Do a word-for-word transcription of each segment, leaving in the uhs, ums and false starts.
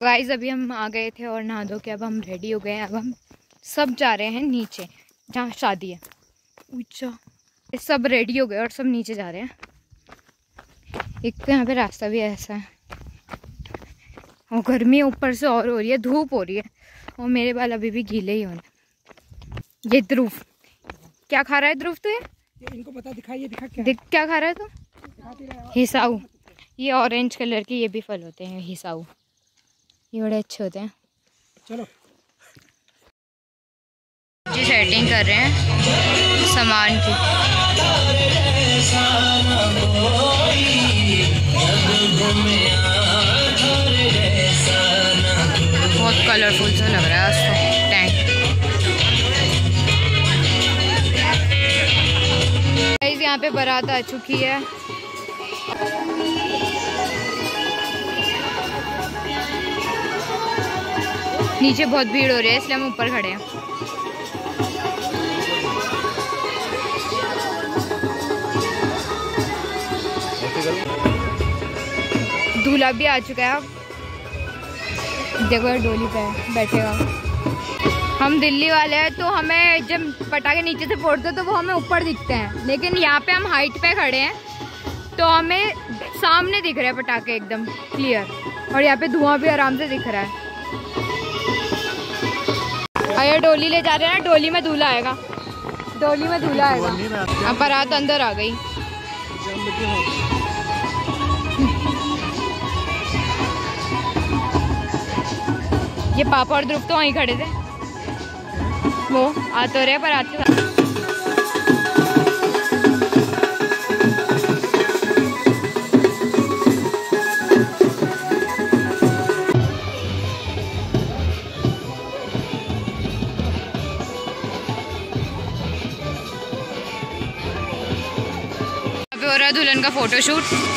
Guys अभी हम आ गए थे और नहा धो के अब हम रेडी हो गए हैं। अब हम सब जा रहे हैं नीचे जहाँ शादी है। ऊंचा सब रेडी हो गए और सब नीचे जा रहे हैं। एक तो यहाँ पे रास्ता भी ऐसा है और गर्मी ऊपर से और हो रही है, धूप हो रही है और मेरे बाल अभी भी गीले ही होने। ये ध्रुव क्या खा रहा है? ध्रुव तो ये इनको पता दिखाइए, दिखा क्या दिख क्या खा रहा है? तो हिसाऊ, ये ऑरेंज कलर के ये भी फल होते हैं हिसाऊ, ये बड़े अच्छे होते हैं। चलो जी सेटिंग कर रहे हैं सामान की। बहुत कलरफुल सा लग रहा है आज तो टैंक। गाइस यहाँ पे बारात आ चुकी है। नीचे बहुत भीड़ हो रही है इसलिए हम ऊपर खड़े हैं। दूल्हा भी आ चुका है। अब देखो डोली पे बैठेगा। हम दिल्ली वाले हैं तो हमें जब पटाखे नीचे से फोड़ते तो वो हमें ऊपर दिखते हैं, लेकिन यहाँ पे हम हाइट पे खड़े हैं तो हमें सामने दिख रहे हैं पटाखे एकदम क्लियर, और यहाँ पे धुआं भी आराम से दिख रहा है। अरे डोली ले जा रहे हैं ना, डोली में दूल्हा आएगा, डोली में दूल्हा आएगा। अब बारात अंदर आ गई। ये पापा और ध्रुव तो वहीं खड़े थे, वो आ तो रहे बारात के साथ। अभी हो रहा है दुल्हन का फोटोशूट।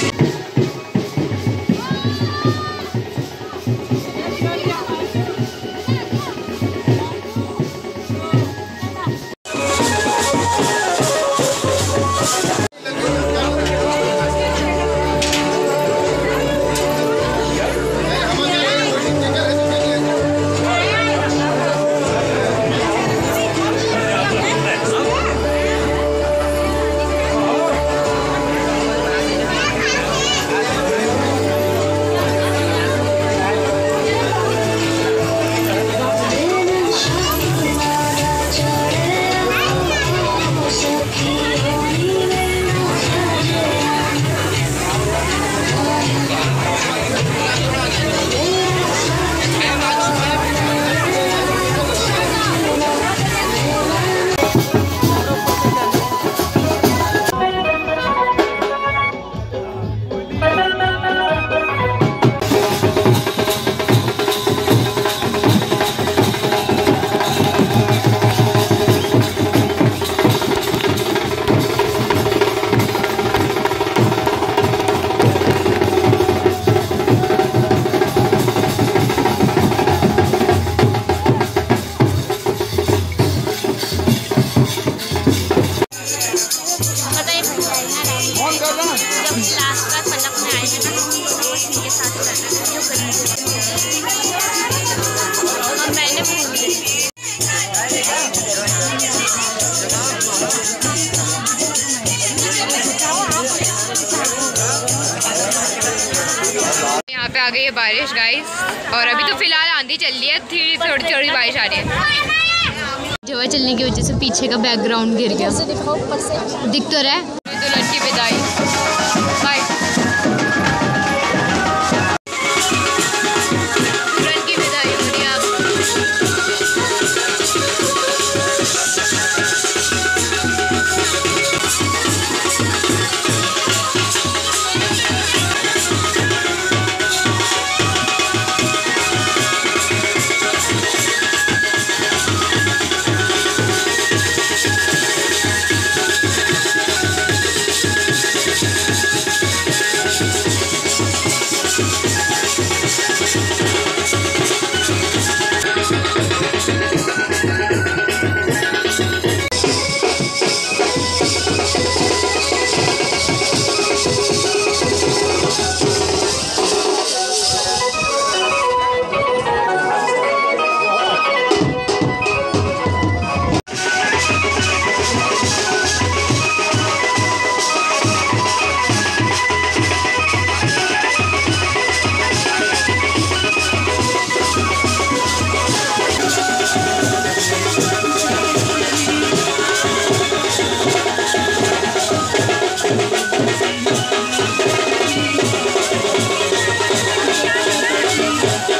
यहाँ पे आ गई है बारिश गाइस, और अभी तो फिलहाल आंधी चल रही है, थोड़ी थोड़ी थोड़ी बारिश आ रही है। हवा चलने की वजह से पीछे का बैकग्राउंड गिर गया, दिख तो रहा है। दुल्हन की विदाई, बाय। दुल्हन की विदाई हो रही है अब।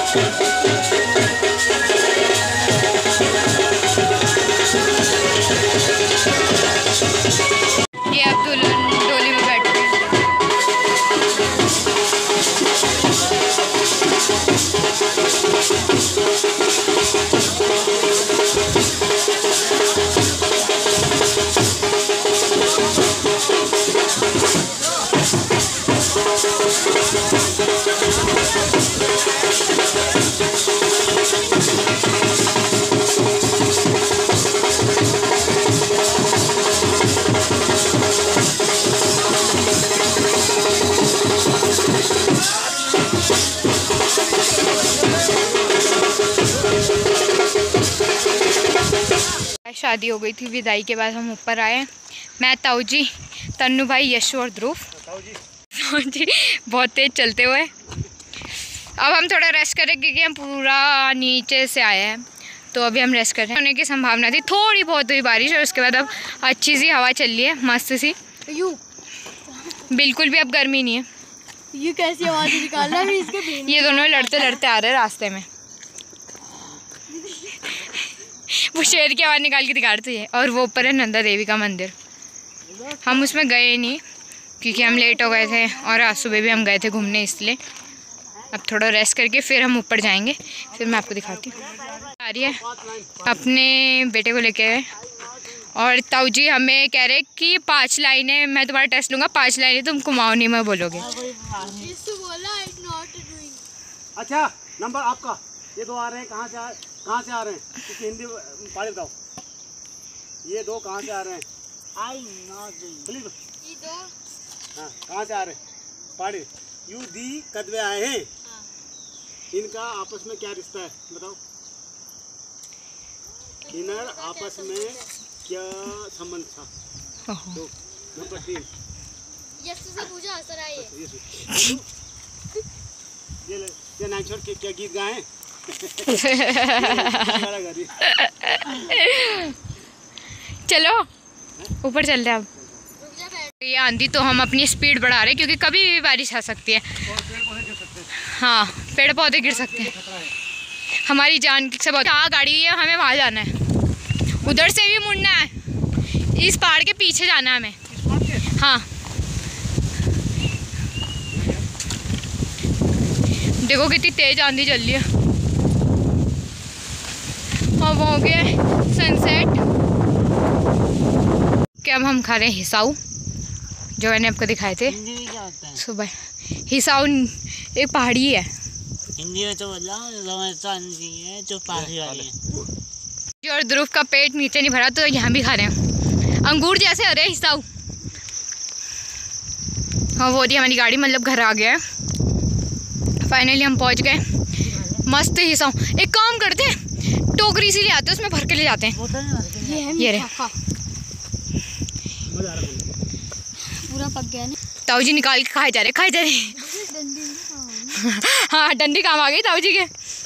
ये अब दुल्हन डोली में बैठ गए। शादी हो गई थी, विदाई के बाद हम ऊपर आए। मैं, ताऊ जी, तन्नू भाई, यशु और ध्रुव। ताऊ जी बहुत तेज चलते हुए। अब हम थोड़ा रेस्ट करें क्योंकि हम पूरा नीचे से आए हैं, तो अभी हम रेस्ट कर रहे हैं। होने की संभावना थी, थोड़ी बहुत हुई बारिश और उसके बाद अब अच्छी सी हवा चल रही है, मस्त सी। यू बिल्कुल भी अब गर्मी नहीं है। ये कैसी आवाज़ निकाल रहा है इसके बीच? ये दोनों लड़ते लड़ते आ रहे हैं रास्ते में। वो शेर की आवाज़ निकाल के दिखा रहे थे। और वो ऊपर है नंदा देवी का मंदिर। हम उसमें गए नहीं क्योंकि हम लेट हो गए थे और आज सुबह भी हम गए थे घूमने, इसलिए अब थोड़ा रेस्ट करके फिर हम ऊपर जाएंगे। फिर मैं आपको दिखाती हूँ। आ रही है अपने बेटे को लेके गए और ताऊ जी हमें कह रहे कि पांच लाइनें मैं तुम्हारा टेस्ट लूँगा, पांच लाइनें तुम कुमाऊँ नहीं में बोलोगे। अच्छा नंबर आपका ये दो आ रहे हैं, कहाँ से आ कहाँ से आ रहे हैं? इसकी हिंदी पढ़े बताओ। ये दो कहाँ से आ रहे हैं? आई प्लीज हाँ कहाँ से आ रहे हैं? पढ़े। यू दी कदवे आए हैं। इनका आपस में क्या रिश्ता है बताओ? इनर आपस में क्या संबंध था? दो नंबर तीन यस्सु से पूछा सर आइए। ये ले, ये नाइट के क्या गीत गाए? चलो ऊपर चल रहे हैं अब। ये आंधी तो हम अपनी स्पीड बढ़ा रहे हैं क्योंकि कभी भी बारिश आ सकती है। हाँ पेड़ पौधे गिर सकते हैं। हमारी जान से बहुत कहाँ गाड़ी है, हमें वहाँ जाना है। उधर से भी मुड़ना है, इस पहाड़ के पीछे जाना है हमें। हाँ देखो कितनी तेज आंधी चल रही है। अब हो गया सनसेट कि अब हम खा रहे हैं हिसाऊ, जो मैंने आपको दिखाए थे सुबह। हिसाऊ एक पहाड़ी है, हिंदी में तो बोला है जो पहाड़ी वाली है। और ध्रुव का पेट नीचे नहीं भरा तो यहाँ भी खा रहे हैं। अंगूर जैसे हो रहे हैं हिसाऊ। हाँ वो दी हमारी गाड़ी, मतलब घर आ गया है फाइनली। हम पहुँच गए। मस्त हिसाऊ। एक काम करते हैं, टोकरी सी ले आते हैं, उसमें भर के ले जाते हैं। ये है ये रे पूरा पक गया ना। ताऊ जी निकाल के खाए जा रहे खाए जा रहे हाँ डंडी काम आ गई ताऊ जी के।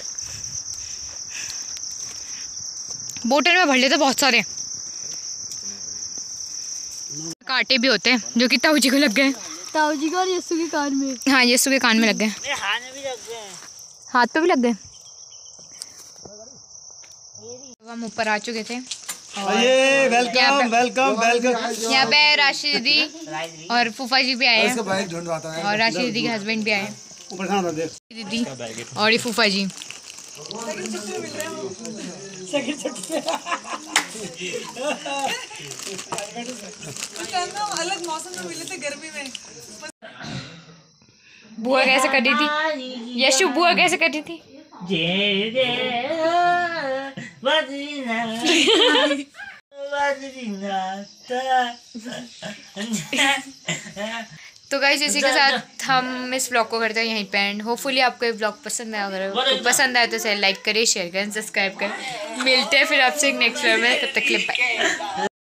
बोतल में भर लेते बहुत सारे। कांटे भी होते हैं जो कि ताऊ जी को लग गए। ताऊ जी का और यस्सु के कान में। हाँ यस्सु के कान में लग गए, हाथ पे भी लग गए। हम ऊपर आ चुके थे। ये वेलकम वेलकम वेलकम। यहाँ पे राशि दीदी और फूफा जी भी आए हैं और राशि दीदी के हस्बैंड भी आए हैं। ऊपर खाना दे दीदी और ये फूफा जी। अलग मौसम में मिले थे गर्मी में। बुआ कैसे कर रही थी? यशु बुआ कैसे कर रही थी? तो गाइस इसी के साथ हम इस व्लॉग को करते हैं यहीं पे एंड। होपफुली आपको ये व्लॉग पसंद आया। अगर आपको पसंद आए तो इसे लाइक करें, शेयर करें, सब्सक्राइब करें। मिलते हैं फिर आपसे एक नेक्स्ट व्लॉग में, तब तक के लिए बाय।